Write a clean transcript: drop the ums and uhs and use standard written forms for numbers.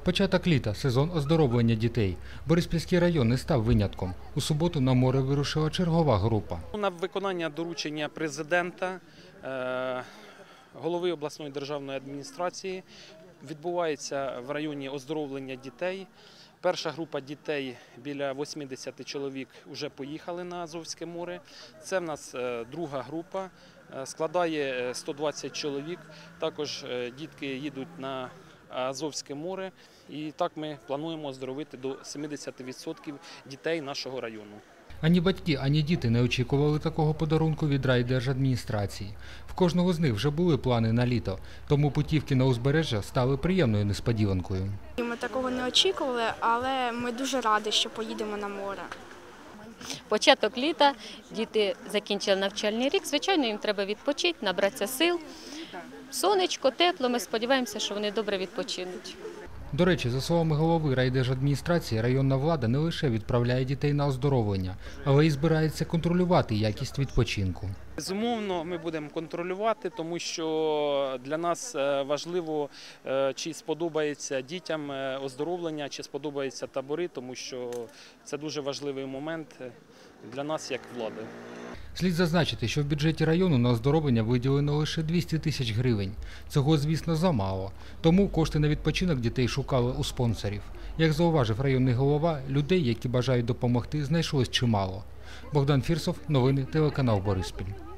Початок літа – сезон оздоровлення дітей. Бориспільський район не став винятком. У суботу на море вирушила чергова група. На виконання доручення президента, голови обласної державної адміністрації відбувається в районі оздоровлення дітей. Перша група дітей, біля 80 чоловік, вже поїхали на Азовське море. Це в нас друга група, складає 120 чоловік. Також дітки їдуть на Азовське море. І так ми плануємо оздоровити до 70% дітей нашого району. Ані батьки, ані діти не очікували такого подарунку від райдержадміністрації. В кожного з них вже були плани на літо, тому путівки на узбережжя стали приємною несподіванкою. Ми такого не очікували, але ми дуже раді, що поїдемо на море. Початок літа, діти закінчили навчальний рік, звичайно, їм треба відпочити, набратися сил. Сонечко, тепло, ми сподіваємося, що вони добре відпочинуть. До речі, за словами голови райдержадміністрації, районна влада не лише відправляє дітей на оздоровлення, але й збирається контролювати якість відпочинку. Безумовно, ми будемо контролювати, тому що для нас важливо, чи сподобається дітям оздоровлення, чи сподобаються табори, тому що це дуже важливий момент для нас як влади. Слід зазначити, що в бюджеті району на оздоровлення виділено лише 200 тисяч гривень. Цього, звісно, замало. Тому кошти на відпочинок дітей шукали у спонсорів. Як зауважив районний голова, людей, які бажають допомогти, знайшлось чимало. Богдан Фірсов, новини, телеканал Бориспіль.